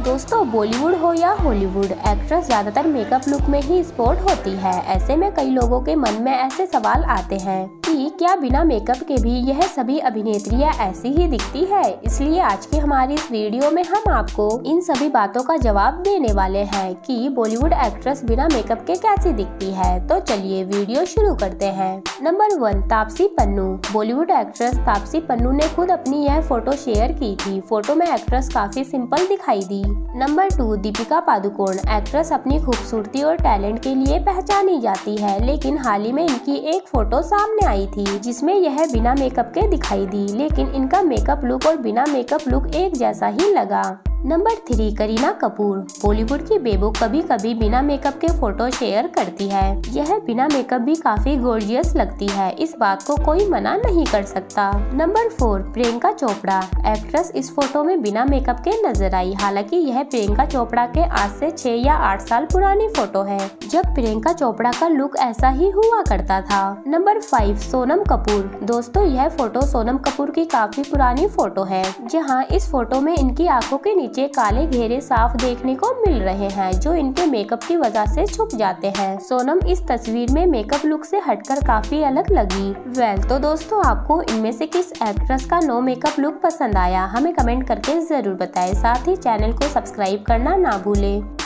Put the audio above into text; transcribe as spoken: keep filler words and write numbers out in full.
दोस्तों बॉलीवुड हो या हॉलीवुड, एक्ट्रेस ज्यादातर मेकअप लुक में ही स्पॉट होती है। ऐसे में कई लोगों के मन में ऐसे सवाल आते हैं कि क्या बिना मेकअप के भी यह सभी अभिनेत्रियां ऐसी ही दिखती है। इसलिए आज की हमारी इस वीडियो में हम आपको इन सभी बातों का जवाब देने वाले हैं कि बॉलीवुड एक्ट्रेस बिना मेकअप के कैसी दिखती है। तो चलिए वीडियो शुरू करते हैं। Number one, Taapsee Pannu. Bollywood actress Taapsee Pannu ने खुद अपनी यह फोटो शेयर की थी। फोटो में एक्ट्रेस काफी सिंपल दिखाई दी। Number two, Deepika Padukone. Actress अपनी खूबसूरती और टैलेंट के लिए पहचानी जाती है, लेकिन हाल ही में इनकी एक फोटो सामने आई थी जिसमें यह बिना मेकअप के दिखाई दी, लेकिन इनका मेकअप लुक और बिना मेकअप लुक एक जैसा ही लगा। Number three, Kareena Kapoor. बॉलीवुड की बेबो कभी कभी बिना मेकअप के फोटो शेयर करती है। यह बिना मेकअप भी काफी गॉर्जियस लगती है, इस बात को कोई मना नहीं कर सकता। Number four, Priyanka Chopra. Actress इस फोटो में बिना मेकअप के नजर आई। हालांकि यह प्रियंका चोपड़ा के आज से छह या आठ साल पुरानी फोटो है, जब प्रियंका चोपड़ा का लुक ऐसा ही हुआ करता था। Number five, Sonam Kapoor. दोस्तों यह फोटो सोनम कपूर की काफी पुरानी फोटो है, जहाँ इस फोटो में इनकी आंखों के नीचे काले घेरे साफ देखने को मिल रहे हैं, जो इनके मेकअप की वजह से छुप जाते हैं। सोनम इस तस्वीर में मेकअप लुक से हटकर काफी अलग लगी। वेल तो दोस्तों, आपको इनमें से किस एक्ट्रेस का नो मेकअप लुक पसंद आया, हमें कमेंट करके जरूर बताएं। साथ ही चैनल को सब्सक्राइब करना ना भूलें।